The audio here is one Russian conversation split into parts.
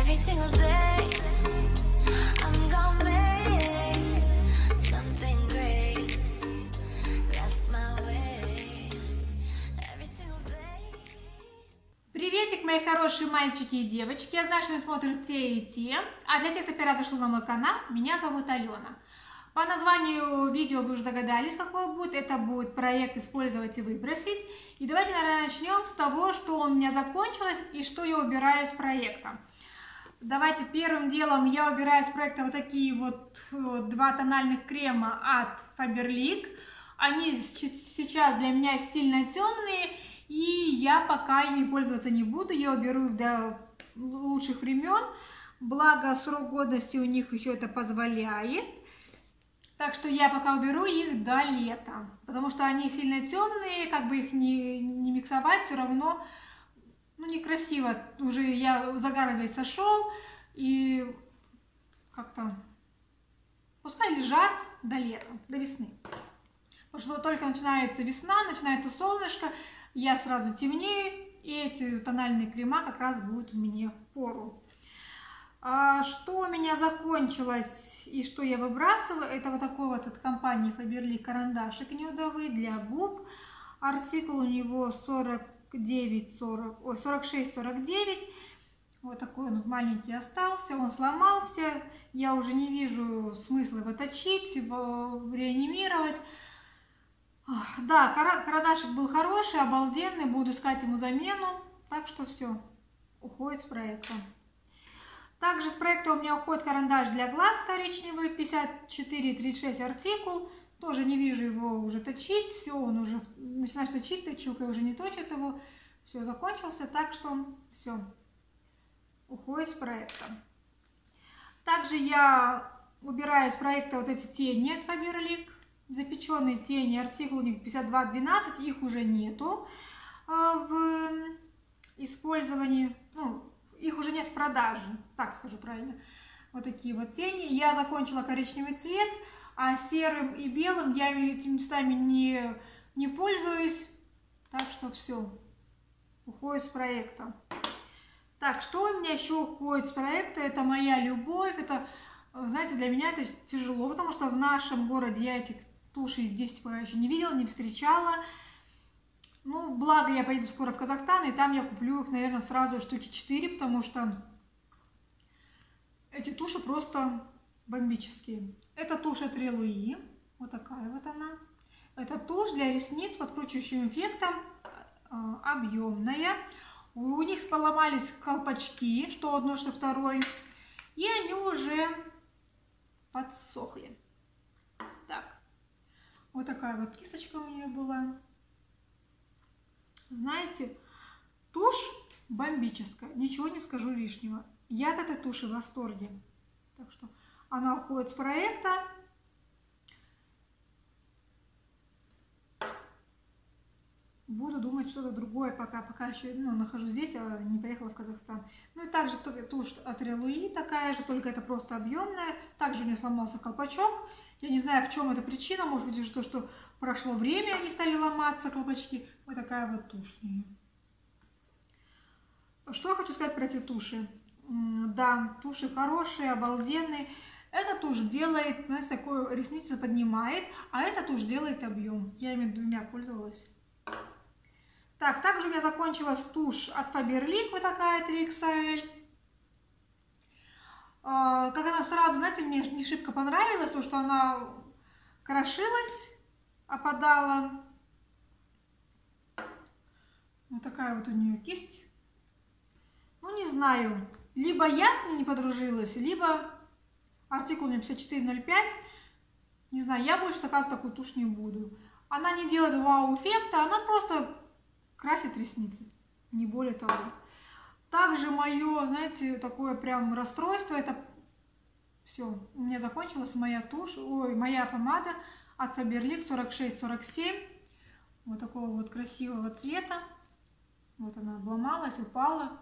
every single day. I'm gonna make something great. That's my way. Every single day. Приветик, мои хорошие мальчики и девочки. Я знаю, что вы смотрите те и те. А для тех, кто первый раз зашел на мой канал, меня зовут Алена. По названию видео вы уже догадались, какое будет. Это будет проект «Использовать и выбросить». И давайте, наверное, начнем с того, что у меня закончилось и что я убираю из проекта. Давайте первым делом я убираю из проекта вот такие вот два тональных крема от Faberlic. Они сейчас для меня сильно темные, и я пока ими пользоваться не буду. Я уберу их до лучших времен. Благо, срок годности у них еще это позволяет. Так что я пока уберу их до лета, потому что они сильно темные, как бы их не миксовать, все равно некрасиво. Уже загар весь сошел, и как-то пускай лежат до лета, до весны. Потому что только начинается весна, начинается солнышко, я сразу темнею, и эти тональные крема как раз будут мне в пору. Что у меня закончилось и что я выбрасываю, это вот такой вот от компании Faberlic карандашик нюдовый для губ. Артикул у него 46-49. Вот такой он маленький остался, он сломался. Я уже не вижу смысла его точить, его реанимировать. Да, карандашик был хороший, обалденный, буду искать ему замену. Так что все, уходит с проекта. Также с проекта у меня уходит карандаш для глаз коричневый, 54-36 артикул. Тоже не вижу его уже точить. Все, он уже начинаешь точить, точилка уже не точит его. Все, закончился, так что все, уходит с проекта. Также я убираю из проекта вот эти тени от Faberlic. Запеченные тени, артикул у них 52-12, их уже нету в использовании. Их уже нет в продаже, так скажу правильно. Вот такие вот тени. Я закончила коричневый цвет, а серым и белым я этими местами не пользуюсь. Так что все, уходит с проекта. Так, что у меня еще уходит с проекта? Это моя любовь. Это, знаете, для меня это тяжело, потому что в нашем городе я этих тушей здесь еще не видела, не встречала. Благо я поеду скоро в Казахстан, и там я куплю их, наверное, сразу штуки 4, потому что эти туши просто бомбические. Это тушь от Релуи, вот такая вот она. Это тушь для ресниц с подкручивающим эффектом, объемная. У них поломались колпачки, что одно, что второй, и они уже подсохли. Так, вот такая вот кисточка у нее была. Знаете, тушь бомбическая, ничего не скажу лишнего. Я от этой туши в восторге. Так что она уходит с проекта. Буду думать что-то другое, пока еще нахожусь здесь, а не поехала в Казахстан. И также тушь от Релуи такая же, только это просто объемная. Также у нее сломался колпачок. Я не знаю, в чем эта причина. Может быть, что прошло время, они стали ломаться, колпачки. Вот такая вот тушь. Что я хочу сказать про эти туши? Да, туши хорошие, обалденные. Эта тушь делает, знаете, такую ресницу поднимает, а эта тушь делает объем. Я ими двумя пользовалась. Так, также у меня закончилась тушь от Faberlic, вот такая 3XL. Как она сразу, знаете, мне не шибко понравилась, то, что она крошилась, опадала. Вот такая вот у нее кисть. Не знаю, либо я с ней не подружилась, либо артикул у нее 5405. Не знаю, я больше заказывать такую тушь не буду. Она не делает вау-эффекта, она просто красит ресницы, не более того. Также мое, знаете, такое прям расстройство, это все, у меня закончилась моя тушь, моя помада от Faberlic 46-47, вот такого вот красивого цвета. Вот она обломалась, упала.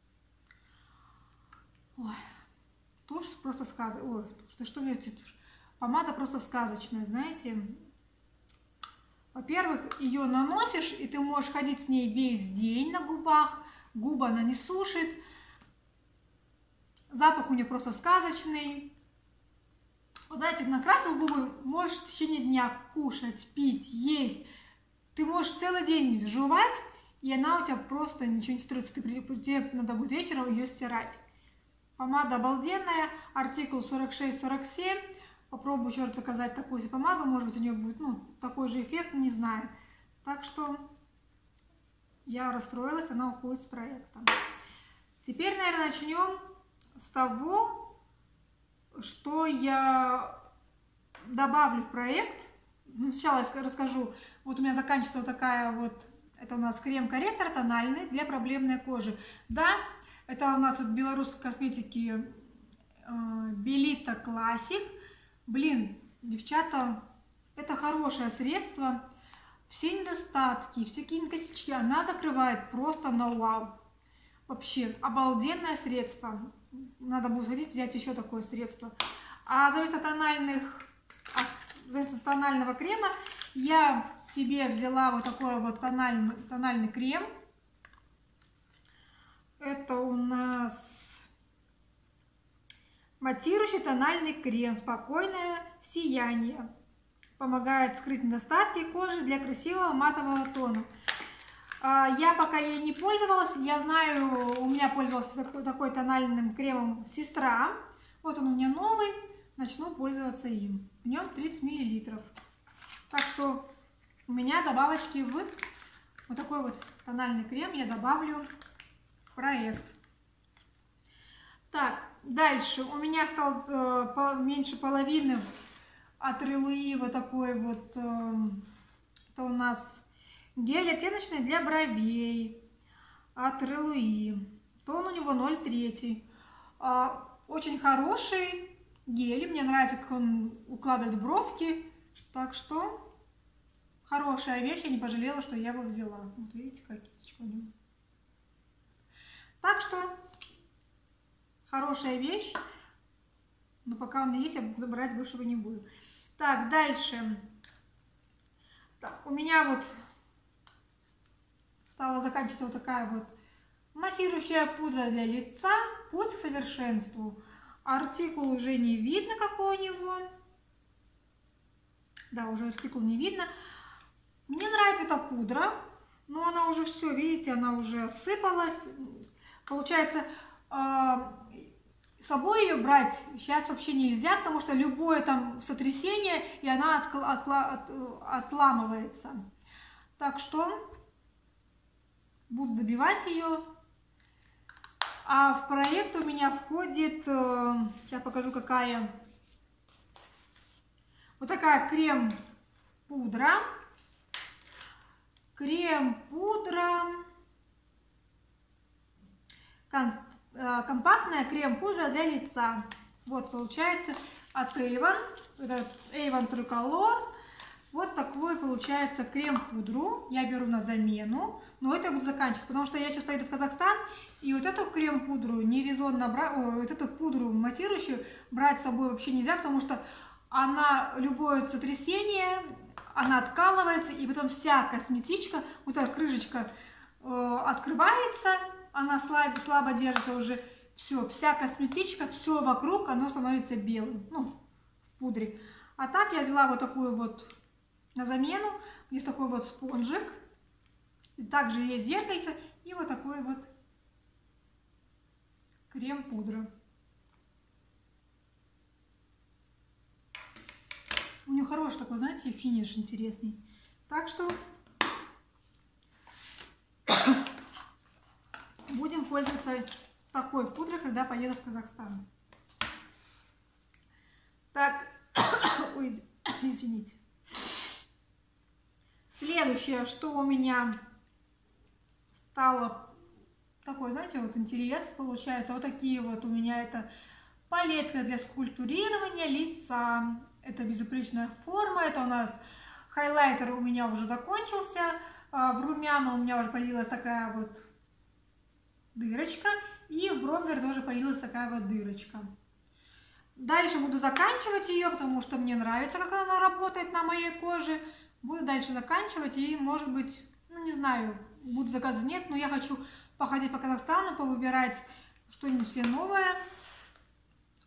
Ой, тушь просто сказочная. Ой, что мне тушь? Помада просто сказочная, знаете. Во-первых, ее наносишь, и ты можешь ходить с ней весь день на губах. Губы она не сушит. Запах у нее просто сказочный. Вы знаете, накрасил губы, можешь в течение дня кушать, пить, есть. Ты можешь целый день жевать, и она у тебя просто ничего не строится. Тебе надо будет вечером ее стирать. Помада обалденная, артикул 46-47. Попробую еще раз заказать такую же помаду, может быть у нее будет такой же эффект, не знаю. Так что я расстроилась, она уходит с проекта. Теперь, наверное, начнем с того, что я добавлю в проект. Сначала я расскажу, вот у меня заканчивается вот такая вот, это у нас крем-корректор тональный для проблемной кожи. Да, это у нас от белорусской косметики Белита Классик. Блин, девчата, это хорошее средство. Все недостатки, все какие-нибудь косички она закрывает просто на вау. Вообще, обалденное средство. Надо будет сходить, взять еще такое средство. А зависит от тонального крема, я себе взяла вот такой вот тональный крем. Это у нас матирующий тональный крем «Спокойное сияние». Помогает скрыть недостатки кожи для красивого матового тона. Я пока ей не пользовалась, я знаю, у меня пользовалась такой тональным кремом сестра. Вот он у меня новый, начну пользоваться им. В нем 30 мл. Так что у меня добавочки в вот такой вот тональный крем я добавлю в проект. Так, дальше у меня осталось меньше половины от Релуи вот такой вот, это у нас гель оттеночный для бровей от Релуи. Тон у него 0,3. Очень хороший гель, мне нравится, как он укладывает бровки. Так что хорошая вещь, я не пожалела, что я его взяла. Вот видите, какая кисточка у него. Так что хорошая вещь, но пока у меня есть, я брать больше его не буду. Так, дальше. Так, у меня вот стала заканчиваться вот такая вот матирующая пудра для лица «Путь к совершенству». Артикул уже не видно, какой у него. Да, уже артикул не видно. Мне нравится эта пудра, но она уже все, видите, она уже осыпалась. Получается, с собой ее брать сейчас вообще нельзя, потому что любое там сотрясение, и она отламывается. Так что буду добивать ее. А в проект у меня входит, сейчас покажу какая, вот такая крем-пудра. Крем-пудра, компактная крем-пудра для лица. Вот получается от Avon, это Avon Tricolor. Вот такой получается крем-пудру. Я беру на замену, но это я буду заканчивать, потому что я сейчас поеду в Казахстан, и вот эту крем-пудру не резонно брать, вот эту пудру матирующую брать с собой вообще нельзя, потому что она, любое сотрясение, она откалывается, и потом вся косметичка, вот эта крышечка открывается, она слабо держится уже, все, вся косметичка, все вокруг, оно становится белым, в пудре. А так я взяла вот такую вот на замену, здесь такой вот спонжик, также есть зеркальце и вот такой вот крем-пудра. У нее хороший такой, знаете, финиш интересный. Так что будем пользоваться такой пудрой, когда поеду в Казахстан. Так, ой, извините. Следующее, что у меня стало такой, знаете, вот интерес получается. Вот такие вот у меня это палетка для скульптурирования лица. Это безупречная форма. Это у нас хайлайтер у меня уже закончился. В румяна у меня уже появилась такая вот дырочка. И в бронзер тоже появилась такая вот дырочка. Дальше буду заканчивать ее, потому что мне нравится, как она работает на моей коже. Буду дальше заканчивать и, может быть, не знаю, буду заказы нет, но я хочу походить по Казахстану, повыбирать что-нибудь все новое.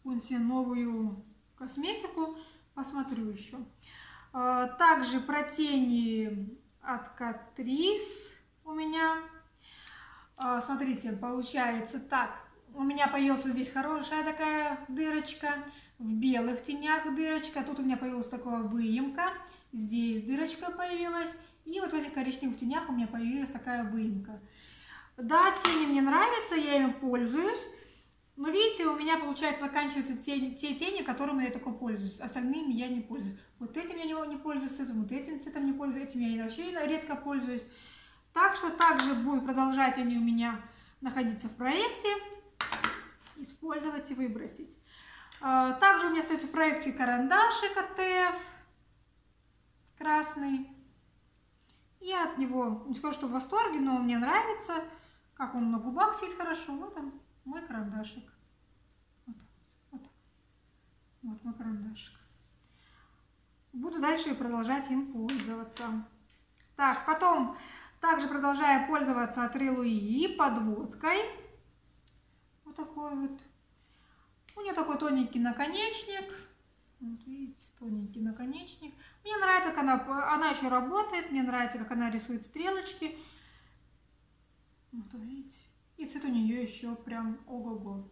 какую-нибудь новую косметику, посмотрю еще. Также про тени от Catrice у меня. Смотрите, получается так. У меня появилась вот здесь хорошая такая дырочка. В белых тенях дырочка. Тут у меня появилась такая выемка. Здесь дырочка появилась. И вот в этих коричневых тенях у меня появилась такая выемка. Да, тени мне нравятся, я ими пользуюсь. Но видите, у меня, получается, заканчиваются те тени, которыми я только пользуюсь. Остальными я не пользуюсь. Вот этим я не пользуюсь, вот этим цветом не пользуюсь, этим я вообще редко пользуюсь. Так что также будут продолжать они у меня находиться в проекте. Использовать и выбросить. Также у меня остается в проекте карандашик от ТФ. Красный. Я от него не скажу, что в восторге, но мне нравится. Как он на губах сидит хорошо. Вот он, мой карандашик. Вот мой карандашик. Буду дальше продолжать им пользоваться. Так, потом также продолжаю пользоваться от Релуи подводкой. Вот такой вот. У нее такой тоненький наконечник. Вот видите, тоненький наконечник. Мне нравится, как она еще работает. Мне нравится, как она рисует стрелочки. Вот видите. И цвет у нее еще прям ого-го.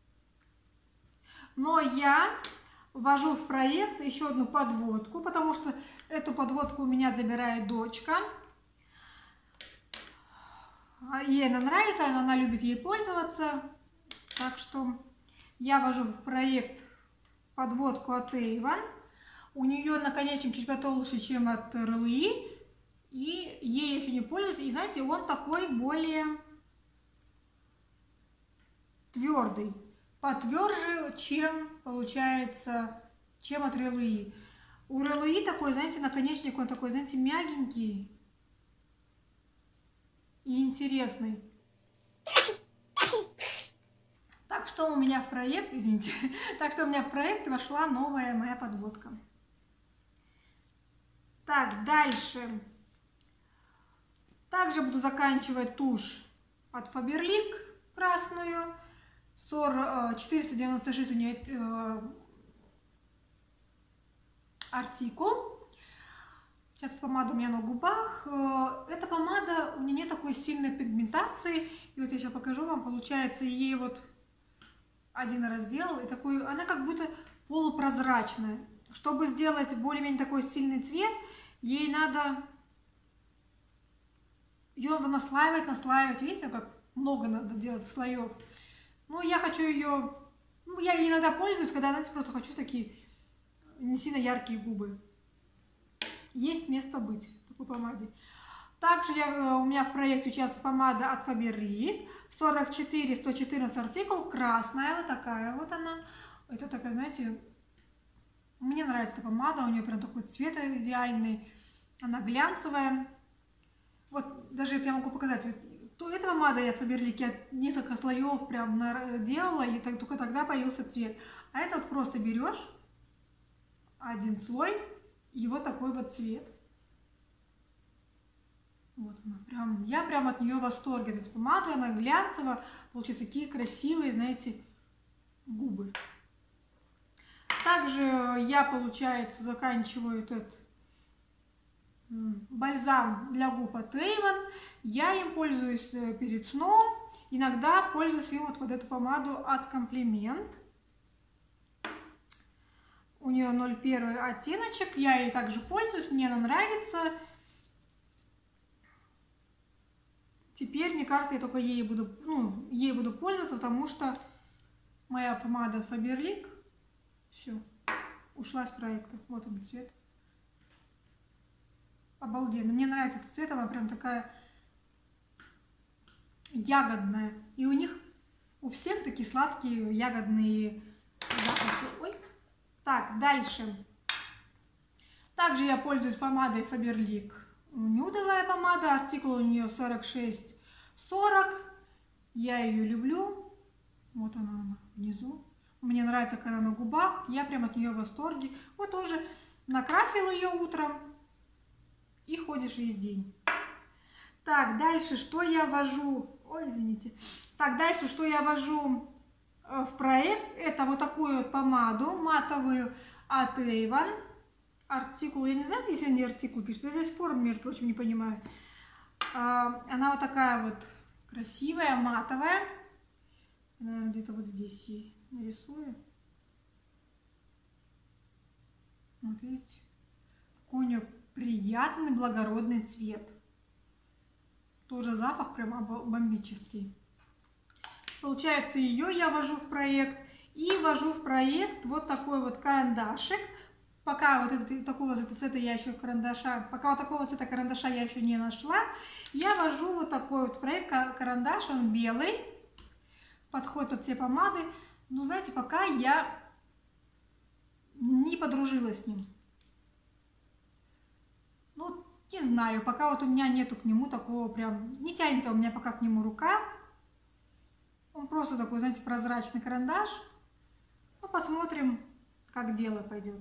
Но я ввожу в проект еще одну подводку, потому что эту подводку у меня забирает дочка. Ей она нравится, она любит ей пользоваться. Так что я ввожу в проект подводку от Avon. У нее наконечник чуть потолще, чем от Релуи. И ей еще не пользуюсь. И знаете, он такой более твердый. Потверже, чем получается, чем от Релуи. У Релуи такой, знаете, наконечник, он такой, знаете, мягенький и интересный. Так что у меня в проект, извините, так что у меня в проект вошла новая моя подводка. Так, дальше. Также буду заканчивать тушь от Faberlic красную. 496 у нее артикул. Сейчас помада у меня на губах. Эта помада, у меня нет такой сильной пигментации. И вот я сейчас покажу вам, получается, ей вот один раз сделала, и такой, она как будто полупрозрачная. Чтобы сделать более-менее такой сильный цвет, ей надо, ее надо наслаивать, видите, как много надо делать слоев. Ну, я хочу ее, ну, я ей иногда пользуюсь, когда, знаете, просто хочу такие не сильно яркие губы. Есть место быть в такой помаде. Также у меня в проекте сейчас помада от Faberlic 44-114 артикул, красная, вот такая вот она. Это такая, знаете, мне нравится эта помада, у нее прям такой цвет идеальный, она глянцевая. Вот даже я могу показать, вот, эта помада от Faberlic я несколько слоев прям делала, и только тогда появился цвет. А это вот просто берешь один слой, и вот такой вот цвет. Вот она, прям, я прям от нее в восторге. Эта помада, она глянцевая, получаются такие красивые, знаете, губы. Также я, получается, заканчиваю этот бальзам для губ от Avon. Я им пользуюсь перед сном. Иногда пользуюсь им вот под эту помаду от Комплимент. У нее 01 оттеночек. Я ей также пользуюсь, мне она нравится. Теперь, мне кажется, я только ей буду пользоваться, потому что моя помада от Faberlic все, ушла с проекта. Вот он цвет. Обалденно. Мне нравится этот цвет, она прям такая ягодная. И у них, у всех такие сладкие ягодные запахи. Ой. Так, дальше. Также я пользуюсь помадой Faberlic. Нюдовая помада, артикул у нее 46-40. Я ее люблю. Вот она внизу. Мне нравится, когда она на губах. Я прям от нее в восторге. Вот тоже накрасила ее утром и ходишь весь день. Так, дальше, что я ввожу? Ой, извините. Так, дальше, что я ввожу в проект. Это вот такую вот помаду матовую от Avon. Артикул, я не знаю, если они артикул пишут, я до сих пор, между прочим, не понимаю. Она вот такая вот красивая, матовая. Наверное, где-то вот здесь ей нарисую. Вот видите, какой у нее приятный благородный цвет. Тоже запах прямо бомбический. Получается, ее я ввожу в проект. И ввожу в проект вот такой вот карандашик. Пока вот такого цвета я еще карандаша, пока вот такого цвета карандаша я еще не нашла, я ввожу вот такой вот проект карандаш, он белый, подходит под все помады. Но знаете, пока я не подружилась с ним. Ну, не знаю, пока вот у меня нету к нему такого прям, не тянется у меня пока к нему рука. Он просто такой, знаете, прозрачный карандаш. Ну, посмотрим, как дело пойдет.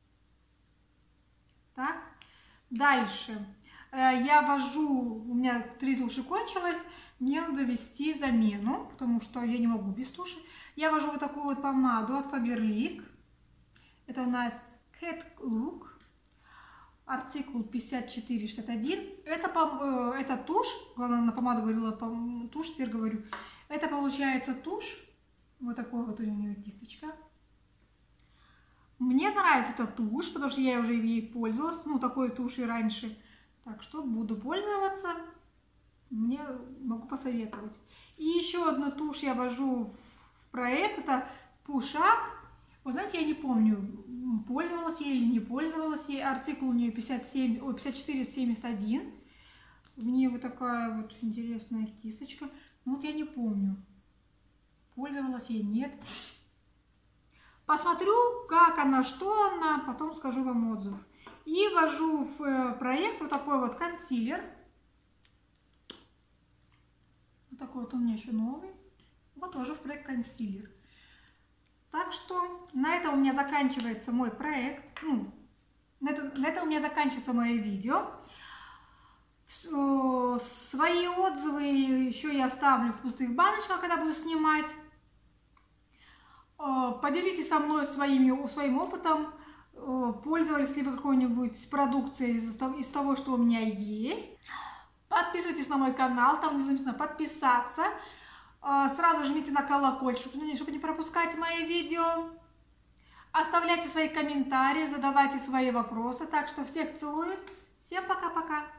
Так, дальше. Я ввожу, у меня 3 туши кончилось, мне надо ввести замену, потому что я не могу без туши. Я ввожу вот такую вот помаду от Faberlic. Это у нас Cat Look, артикул 5461. Это тушь, главное, на помаду говорила тушь, теперь говорю. Это получается тушь, вот такой вот у нее кисточка. Мне нравится эта тушь, потому что я уже ей пользовалась, ну, такой тушью раньше. Так что буду пользоваться, мне могу посоветовать. И еще одну тушь я ввожу в проект, это Push Up. Вы знаете, я не помню, пользовалась ей или не пользовалась ей. Артикул у нее 5471. В ней вот такая вот интересная кисточка. Ну, вот я не помню, пользовалась ей, нет. Посмотрю, как она, что она, потом скажу вам отзыв. И ввожу в проект вот такой вот консилер. Вот такой вот он у меня еще новый. Вот ввожу в проект консилер. Так что на этом у меня заканчивается мой проект. Ну, на этом у меня заканчивается мое видео. Свои отзывы еще я оставлю в пустых баночках, когда буду снимать. Поделитесь со мной своим опытом, пользовались ли вы какой-нибудь продукцией из того, что у меня есть. Подписывайтесь на мой канал, там внизу написано подписаться. Сразу жмите на колокольчик, чтобы не пропускать мои видео. Оставляйте свои комментарии, задавайте свои вопросы. Так что всех целую. Всем пока-пока.